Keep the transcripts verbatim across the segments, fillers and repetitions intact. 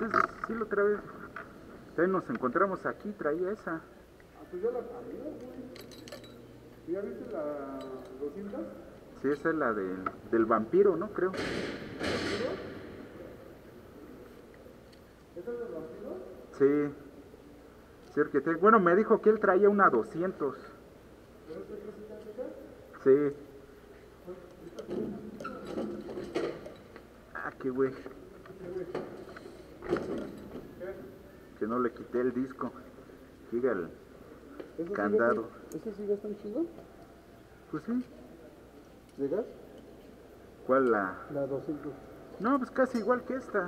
es, sí lo trae. Entonces nos encontramos aquí, traía esa. Ah, pues ya la cambió, güey. ¿Ya viste la doscientos? Sí, esa es la de, del vampiro, ¿no? Creo. ¿Vampiro? ¿Esa es del vampiro? Sí. Sí, porque te- bueno, me dijo que él traía una doscientos. ¿Pero esta cosita chica? Sí. Ah, qué güey. Que no le quité el disco. Siga el ¿Esos candado. Sí ¿Ese sí gastan chido? Pues sí. ¿De gas? ¿Cuál la? La doscientos. No, pues casi igual que esta.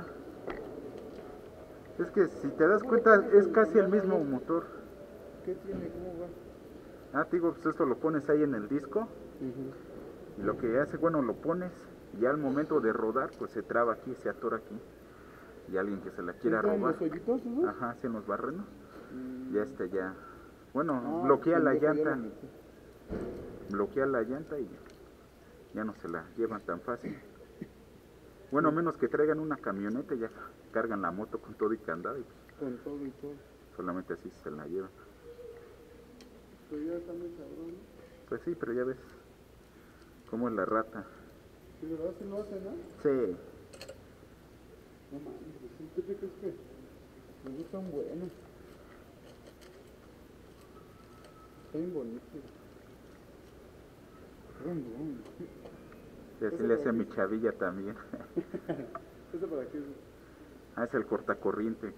Es que si te das cuenta es casi el mismo motor. ¿Qué tiene? ¿Cómo va? Ah, te digo, pues esto lo pones ahí en el disco. Uh-huh. Y lo que hace, bueno, lo pones y ya al momento de rodar, pues se traba aquí, se atora aquí. Y alguien que se la quiera ¿Están robar. los hoyitos, esos? Ajá, sí, en los barrenos. Mm. Ya este ya. Bueno, Ah, bloquea la pendejo, ya llanta. lo metí. Bloquea la llanta y ya no se la llevan tan fácil. Bueno, a menos que traigan una camioneta y ya cargan la moto con todo y candado y pues Con todo y todo. solamente así se la llevan. Pero ya está muy cabrón, ¿no? Pues sí, pero ya ves cómo es la rata. ¿Sí, verdad? ¿Sí lo hace, no? Sí, No mames, pues sí, ¿tú qué crees que? Me gustan buenos. Está bien bonito. Brum, brum. y así le hace a mi chavilla también. ¿Eso para qué? Ah, es el cortacorriente.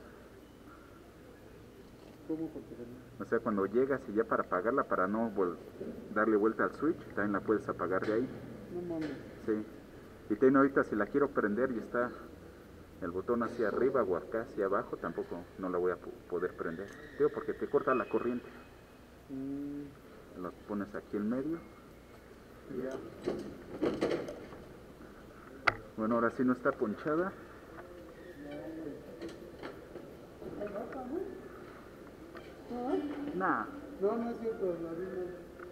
¿Cómo cortar? O sea, cuando llegas y ya para apagarla, para no vol- darle vuelta al switch, también la puedes apagar de ahí. No mames. Sí. Y tiene ahorita, si la quiero prender y está el botón hacia arriba o acá hacia abajo, tampoco no la voy a po- poder prender. Digo, porque te corta la corriente. Mm, Lo pones aquí en medio. ya. Bueno, ahora sí no está ponchada. Nah. No, no es cierto, la vi mal.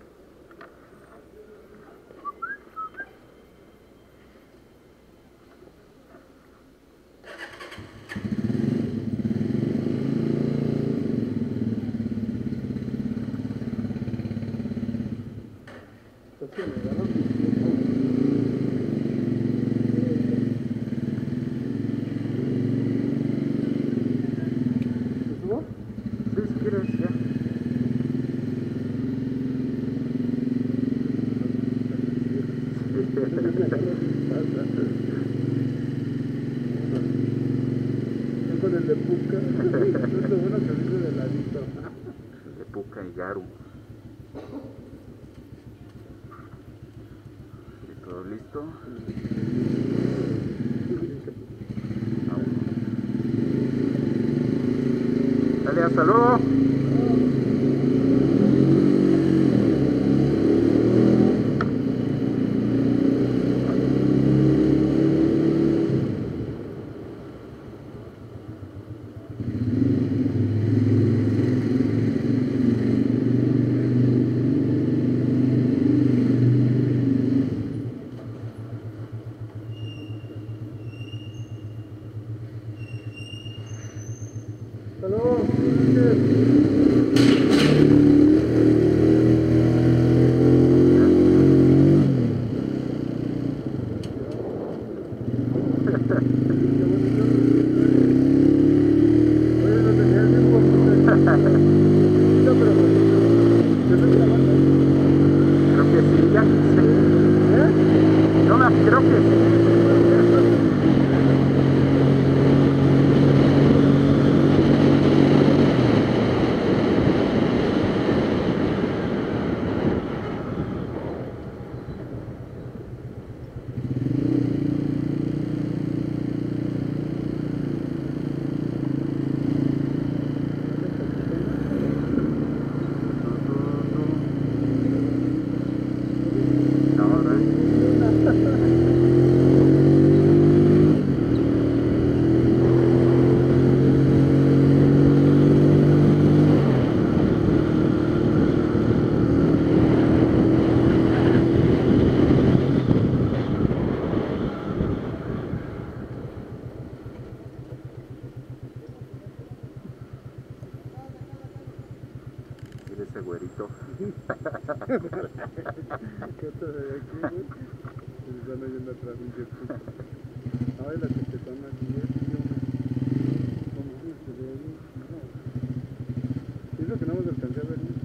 Es que me agarran mis tiempos. ¿Te subo? Sí, si quieres, ya. Yo con el de Puca. Es lo bueno que dice de ladito. De Puca y Garu. Y todo listo. Vámonos. Dale, hasta luego. Hasta luego. Oye, no tenía el mismo. No, pero ¿te estás grabando? Creo que sí, ya. ¿Eh? No, creo que sí. No, no. Se están yendo atrás, un puto. Ay, la cachetona aquí es, tío. No mames, se ve ahí. No. Es lo que no hemos alcanzado a ver.